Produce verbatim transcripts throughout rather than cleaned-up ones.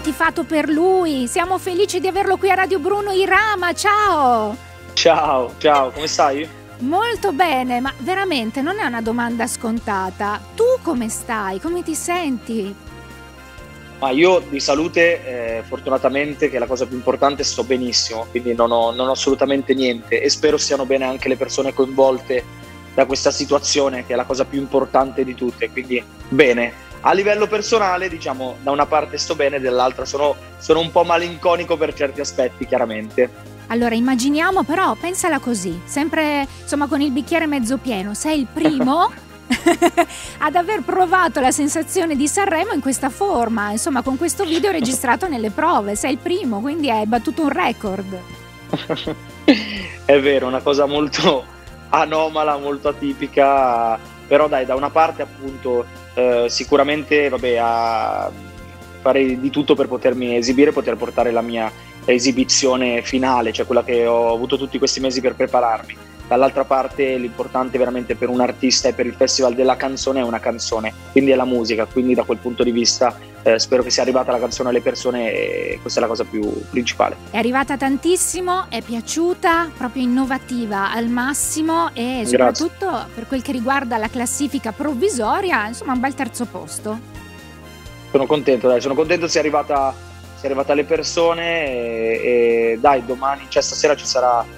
tifato per lui, siamo felici di averlo qui a Radio Bruno. Irama, ciao! Ciao, ciao, come stai? Molto bene, ma veramente non è una domanda scontata. Tu come stai? Come ti senti? Ma io di salute, eh, fortunatamente, che è la cosa più importante, sto benissimo, quindi non ho, non ho assolutamente niente e spero stiano bene anche le persone coinvolte da questa situazione, che è la cosa più importante di tutte, quindi bene. A livello personale, diciamo, da una parte sto bene, dall'altra sono, sono un po' malinconico per certi aspetti, chiaramente. Allora, immaginiamo però, pensala così, sempre insomma con il bicchiere mezzo pieno, sei il primo ad aver provato la sensazione di Sanremo in questa forma, insomma con questo video registrato nelle prove, sei il primo, quindi hai battuto un record. È vero, una cosa molto anomala, molto atipica, però dai, da una parte appunto eh, sicuramente vabbè, a fare di tutto per potermi esibire, poter portare la mia esibizione finale, cioè quella che ho avuto tutti questi mesi per prepararmi. Dall'altra parte l'importante veramente per un artista e per il Festival della Canzone è una canzone, quindi è la musica, quindi da quel punto di vista eh, spero che sia arrivata la canzone alle persone e questa è la cosa più principale. È arrivata tantissimo, è piaciuta, proprio innovativa al massimo e soprattutto Grazie. Per quel che riguarda la classifica provvisoria, insomma un bel terzo posto. Sono contento, dai, sono contento sia arrivata, sia arrivata alle persone e, e dai, domani, cioè stasera ci sarà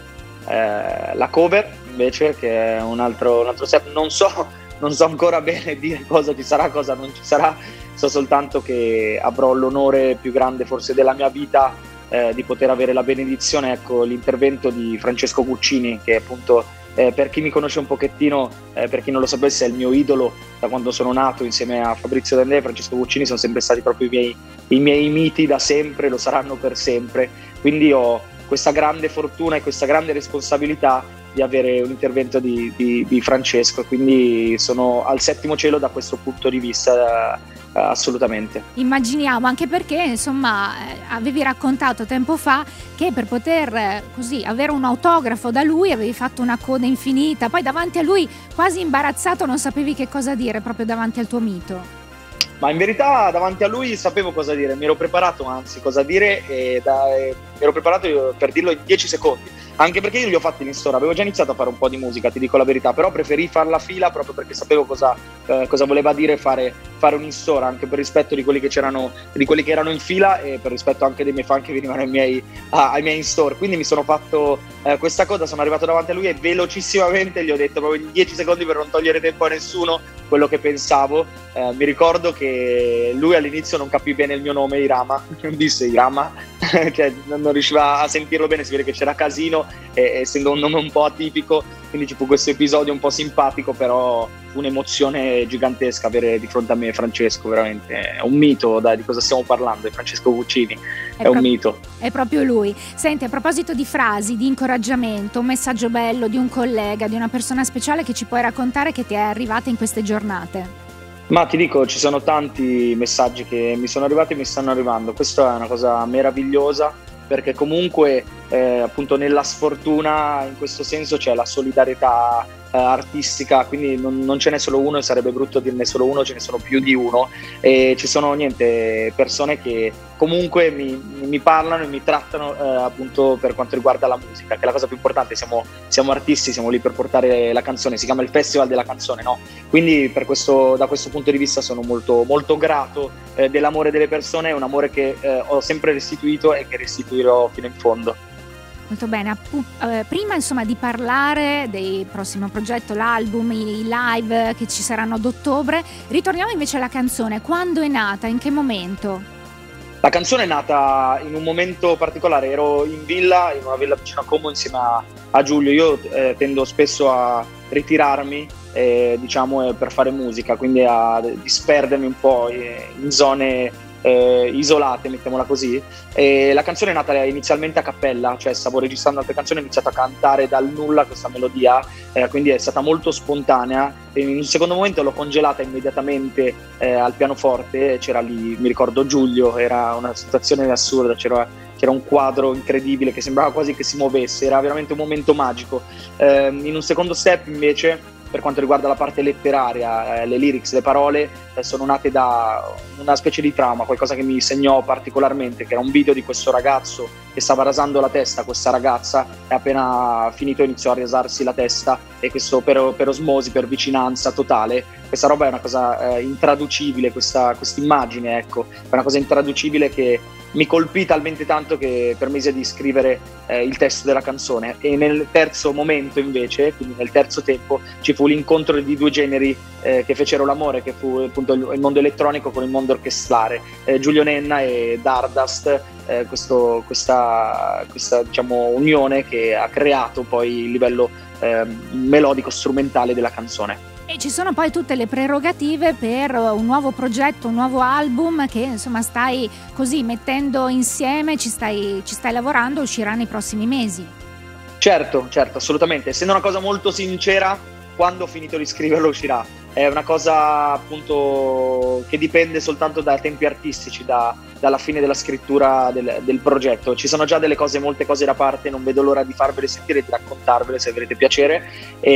Eh, la cover invece, che è un altro, un altro step. Non so, non so ancora bene dire cosa ci sarà, cosa non ci sarà, so soltanto che avrò l'onore più grande forse della mia vita eh, di poter avere la benedizione, ecco, l'intervento di Francesco Guccini, che appunto eh, per chi mi conosce un pochettino, eh, per chi non lo sapesse, è il mio idolo da quando sono nato. Insieme a Fabrizio De André e Francesco Guccini sono sempre stati proprio i miei, i miei miti da sempre, lo saranno per sempre, quindi ho questa grande fortuna e questa grande responsabilità di avere un intervento di, di, di Francesco, quindi sono al settimo cielo da questo punto di vista, uh, assolutamente. Immaginiamo, anche perché insomma eh, avevi raccontato tempo fa che per poter eh, così avere un autografo da lui avevi fatto una coda infinita, poi davanti a lui quasi imbarazzato non sapevi che cosa dire proprio davanti al tuo mito. Ma in verità davanti a lui sapevo cosa dire, mi ero preparato anzi cosa dire e da, eh, mi ero preparato io per dirlo in dieci secondi, anche perché io li ho fatti in store, avevo già iniziato a fare un po' di musica, ti dico la verità, però preferì far la fila proprio perché sapevo cosa, eh, cosa voleva dire fare, fare un in store, anche per rispetto di quelli che c'erano, di quelli che erano in fila e per rispetto anche dei miei fan che venivano ai miei, ah, ai miei in store, quindi mi sono fatto eh, questa cosa, sono arrivato davanti a lui e velocissimamente gli ho detto proprio in dieci secondi per non togliere tempo a nessuno quello che pensavo. Eh, mi ricordo che lui all'inizio non capì bene il mio nome, Irama, disse Irama, cioè non riusciva a sentirlo bene, si vede che c'era casino, e, essendo un nome un po' atipico, quindi ci fu questo episodio un po' simpatico, però fu un'emozione gigantesca avere di fronte a me Francesco, veramente è un mito, dai, di cosa stiamo parlando, è Francesco Guccini, è, è un mito. È proprio lui. Senti, a proposito di frasi, di incoraggiamento, un messaggio bello di un collega, di una persona speciale che ci puoi raccontare che ti è arrivata in queste giornate? Ma ti dico, ci sono tanti messaggi che mi sono arrivati e mi stanno arrivando, questa è una cosa meravigliosa perché comunque eh, appunto nella sfortuna in questo senso c'è la solidarietà eh, artistica, quindi non, non ce n'è solo uno e sarebbe brutto dirne solo uno, ce ne sono più di uno e ci sono niente persone che comunque mi, mi parlano e mi trattano eh, appunto per quanto riguarda la musica, che è la cosa più importante, siamo, siamo artisti, siamo lì per portare la canzone, si chiama il Festival della Canzone, no? Quindi per questo, da questo punto di vista sono molto, molto grato eh, dell'amore delle persone, è un amore che eh, ho sempre restituito e che restituirò fino in fondo. Molto bene, Appu- eh, prima insomma di parlare del prossimo progetto, l'album, i live che ci saranno ad ottobre, ritorniamo invece alla canzone. Quando è nata? In che momento? La canzone è nata in un momento particolare, ero in villa, in una villa vicino a Como insieme a, a Giulio, io eh, tendo spesso a ritirarmi eh, diciamo eh, per fare musica, quindi a disperdermi un po' in zone eh, isolate, mettiamola così, e la canzone è nata inizialmente a cappella, cioè stavo registrando altre canzoni, ho iniziato a cantare dal nulla questa melodia, eh, quindi è stata molto spontanea e in un secondo momento l'ho congelata immediatamente eh, al pianoforte, c'era lì, mi ricordo Giulio, era una situazione assurda, c'era c'era un quadro incredibile che sembrava quasi che si muovesse, era veramente un momento magico. Eh, in un secondo step invece per quanto riguarda la parte letteraria, eh, le lyrics, le parole eh, sono nate da una specie di trauma, qualcosa che mi segnò particolarmente, che era un video di questo ragazzo che stava rasando la testa a questa ragazza e appena finito iniziò a rasarsi la testa, e questo per, per osmosi, per vicinanza totale. Questa roba è una cosa eh, intraducibile, questa immagine, ecco, è una cosa intraducibile che mi colpì talmente tanto che permise di scrivere eh, il testo della canzone. E nel terzo momento invece, quindi nel terzo tempo, ci fu l'incontro di due generi eh, che fecero l'amore, che fu appunto il, il mondo elettronico con il mondo orchestrale, eh, Giulio Nenna e Dardust, eh, questo, questa, questa diciamo unione che ha creato poi il livello eh, melodico strumentale della canzone. E ci sono poi tutte le prerogative per un nuovo progetto, un nuovo album che insomma stai così mettendo insieme, ci stai, ci stai lavorando, uscirà nei prossimi mesi. Certo, certo, assolutamente. Essendo una cosa molto sincera, quando ho finito di scriverlo uscirà. È una cosa appunto che dipende soltanto da tempi artistici, da, dalla fine della scrittura del, del progetto. Ci sono già delle cose, molte cose da parte, non vedo l'ora di farvele sentire e di raccontarvele se avrete piacere.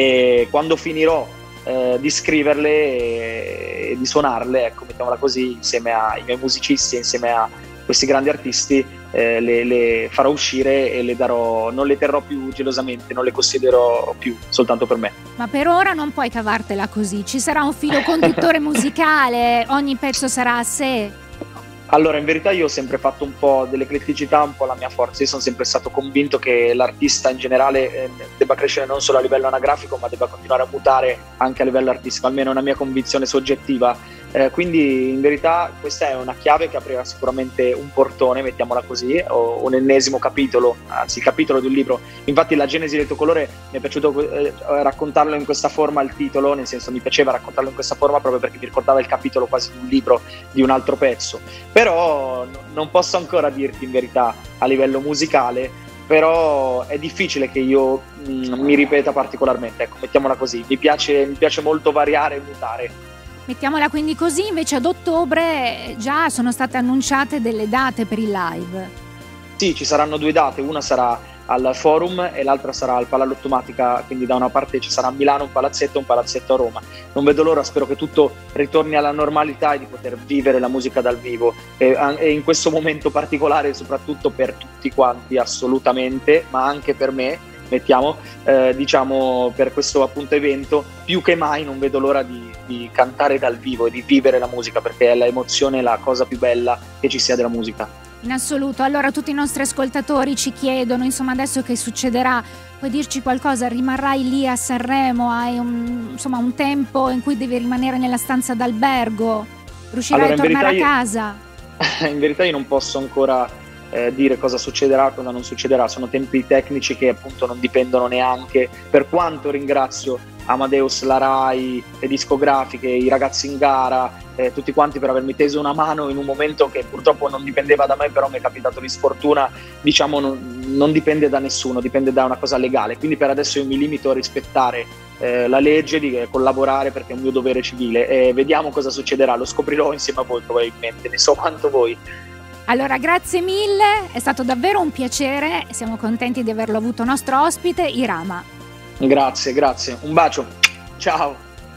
E quando finirò Eh, di scriverle e, e di suonarle, ecco, mettiamola così, insieme ai miei musicisti e insieme a questi grandi artisti, eh, le, le farò uscire e le darò, non le terrò più gelosamente, non le considererò più soltanto per me. Ma per ora non puoi cavartela così, ci sarà un filo conduttore musicale, ogni pezzo sarà a sé. Allora, in verità io ho sempre fatto un po' dell'ecletticità, un po' la mia forza. Io sono sempre stato convinto che l'artista in generale eh, debba crescere non solo a livello anagrafico, ma debba continuare a mutare anche a livello artistico, almeno è una mia convinzione soggettiva. Eh, quindi in verità questa è una chiave che aprirà sicuramente un portone, mettiamola così, o un ennesimo capitolo, anzi il capitolo di un libro. Infatti la Genesi del tuo colore mi è piaciuto eh, raccontarlo in questa forma, il titolo, nel senso mi piaceva raccontarlo in questa forma proprio perché mi ricordava il capitolo quasi di un libro, di un altro pezzo. Però no, non posso ancora dirti in verità a livello musicale, però è difficile che io mh, mi ripeta particolarmente, ecco, mettiamola così. Mi piace, mi piace molto variare e mutare. Mettiamola quindi così, invece ad ottobre già sono state annunciate delle date per il live. Sì, ci saranno due date, una sarà al Forum e l'altra sarà al Palallottomatica, quindi da una parte ci sarà a Milano un palazzetto e un palazzetto a Roma. Non vedo l'ora, spero che tutto ritorni alla normalità e di poter vivere la musica dal vivo, e, e in questo momento particolare soprattutto per tutti quanti assolutamente, ma anche per me, mettiamo, eh, diciamo, per questo appunto evento, più che mai non vedo l'ora di, di cantare dal vivo e di vivere la musica, perché è l'emozione, la cosa più bella che ci sia della musica. In assoluto. Allora tutti i nostri ascoltatori ci chiedono, insomma, adesso che succederà, puoi dirci qualcosa? Rimarrai lì a Sanremo? Hai un, insomma, un tempo in cui devi rimanere nella stanza d'albergo? Riuscirai allora, a tornare io, a casa? In verità io non posso ancora Eh, dire cosa succederà, cosa non succederà, sono tempi tecnici che appunto non dipendono neanche, per quanto ringrazio Amadeus, la Rai, le discografiche, i ragazzi in gara, eh, tutti quanti per avermi teso una mano in un momento che purtroppo non dipendeva da me, però mi è capitato di sfortuna, diciamo non, non dipende da nessuno, dipende da una cosa legale, quindi per adesso io mi limito a rispettare eh, la legge, di eh, collaborare perché è un mio dovere civile, e vediamo cosa succederà, lo scoprirò insieme a voi probabilmente, ne so quanto voi. Allora, grazie mille, è stato davvero un piacere, siamo contenti di averlo avuto nostro ospite, Irama. Grazie, grazie, un bacio, ciao.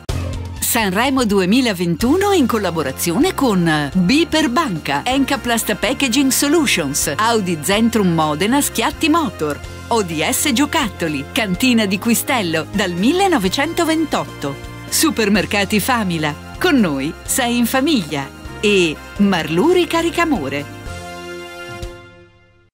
Sanremo duemilaventuno in collaborazione con B per Banca, Encaplast Packaging Solutions, Audi Zentrum Modena Schiatti Motor, O D S Giocattoli, Cantina di Quistello dal millenovecentoventotto, Supermercati Famila, con noi sei in famiglia, e Marluri Caricamore.